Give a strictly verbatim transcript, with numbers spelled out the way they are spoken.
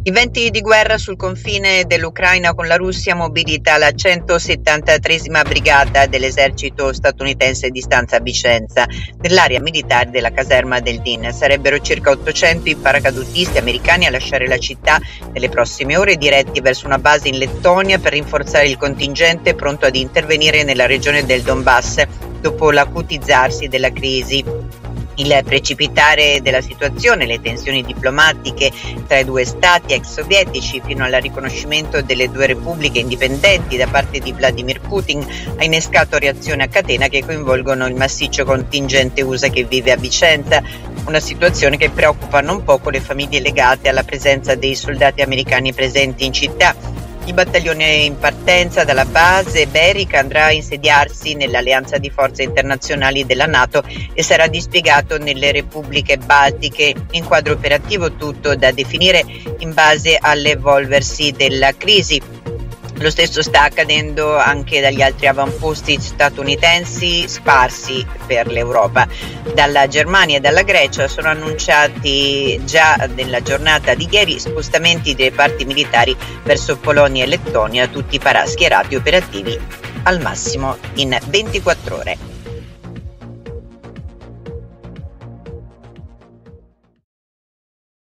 I venti di guerra sul confine dell'Ucraina con la Russia mobilita la centosettantatreesima brigata dell'esercito statunitense di stanza a Vicenza, nell'area militare della caserma del D I N. Sarebbero circa ottocento i paracadutisti americani a lasciare la città nelle prossime ore, diretti verso una base in Lettonia per rinforzare il contingente pronto ad intervenire nella regione del Donbass dopo l'acutizzarsi della crisi. Il precipitare della situazione, le tensioni diplomatiche tra i due stati ex sovietici fino al riconoscimento delle due repubbliche indipendenti da parte di Vladimir Putin ha innescato reazioni a catena che coinvolgono il massiccio contingente U S A che vive a Vicenza, una situazione che preoccupa non poco le famiglie legate alla presenza dei soldati americani presenti in città. Il battaglione in partenza dalla base berica andrà a insediarsi nell'alleanza di forze internazionali della NATO e sarà dispiegato nelle repubbliche baltiche, in quadro operativo tutto da definire in base all'evolversi della crisi. Lo stesso sta accadendo anche dagli altri avamposti statunitensi sparsi per l'Europa. Dalla Germania e dalla Grecia sono annunciati già nella giornata di ieri spostamenti dei reparti militari verso Polonia e Lettonia, tutti paraschierati operativi al massimo in ventiquattro ore.